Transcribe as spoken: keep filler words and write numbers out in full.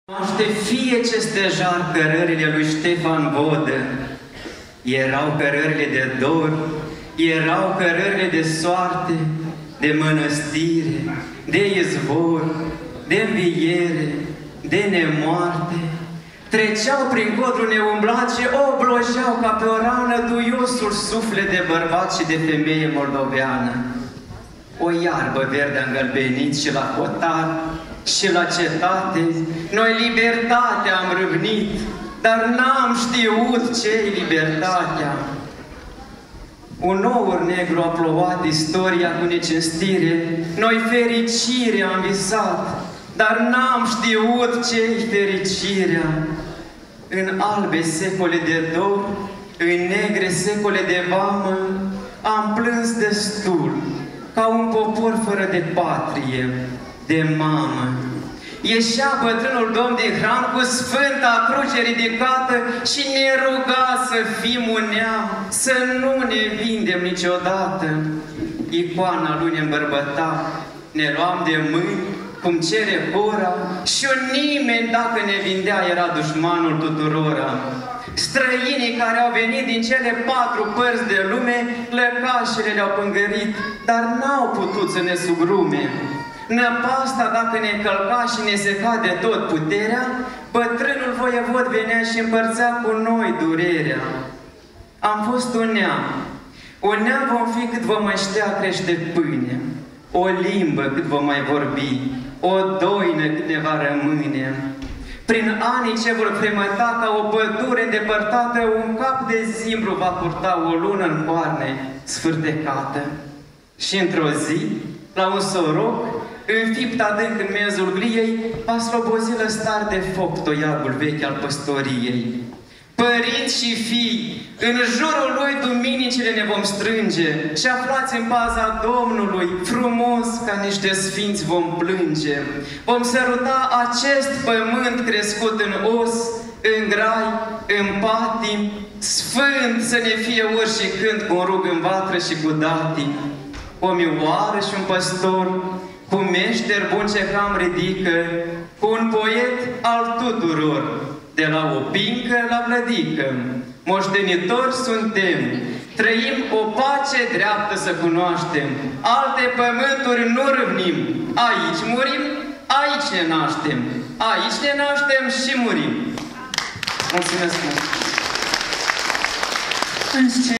Cunoaște fie ce stejar cărările lui Ștefan Vodă. Erau cărările de dor, erau cărările de soarte, de mănăstire, de izvor, de înviere, de nemoarte. Treceau prin codru neumblat și oblojeau ca pe o rană duiosul suflet de bărbat și de femeie moldoveană. O iarbă verde a îngălbenit și la hotar și la cetate, noi libertatea am râvnit, dar n-am știut ce-i libertatea. Un nou negru a plouat istoria cu necinstire, noi fericire am visat, dar n-am știut ce-i fericirea. În albe secole de dor, în negre secole de vamă, am plâns destul, ca un popor fără de patrie, de mamă. Ieșea bătrânul domn din hram cu sfânta cruce ridicată și ne ruga să fim unea, să nu ne vindem niciodată. Icoana lui ne îmbărbăta, ne luam de mâini, cum cere hora, și nimeni, dacă ne vindea, era dușmanul tuturora. Străinii care au venit din cele patru părți de lume, lăcașele le-au pângărit, dar n-au putut să ne sugrume. Năpasta, dacă ne călca și ne seca de tot puterea, bătrânul voievod venea și împărțea cu noi durerea. Am fost un neam. Un neam vom fi cât vom mai știa crește pâine, o limbă cât vom mai vorbi, o doină cât ne va rămâne. Prin anii ce vor fremăta ca o pădure îndepărtată, un cap de zimbru va purta o lună în coarne sfârtecată. Și într-o zi, la un soroc, înfipt adânc în mezul gliei, va slobozi lăstar de foc toiagul vechi al păstoriei. Părinți și fii, în jurul lui duminicile ne vom strânge și aflați în paza Domnului, frumos ca niște sfinți vom plânge. Vom săruta acest pământ crescut în os, în grai, în patim, sfânt să ne fie ori și când cu un rug în vatră și cu datii. O mioară și un păstor, cu meșter bun ce cam ridică, cu un poet al tuturor, de la o pincă la vlădică. Moștenitori suntem, trăim o pace dreaptă să cunoaștem, alte pământuri nu râvnim, aici murim, aici ne naștem, aici ne naștem și murim. Mulțumesc mult!